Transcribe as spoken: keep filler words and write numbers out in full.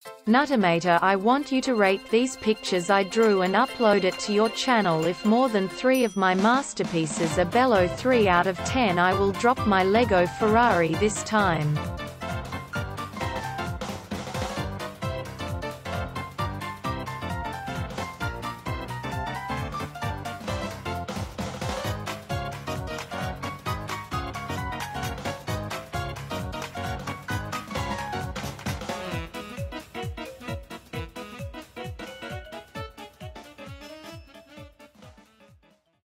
Nutimator, I want you to rate these pictures I drew and upload it to your channel. If more than three of my masterpieces are below three out of ten, I will drop my Lego Ferrari this time.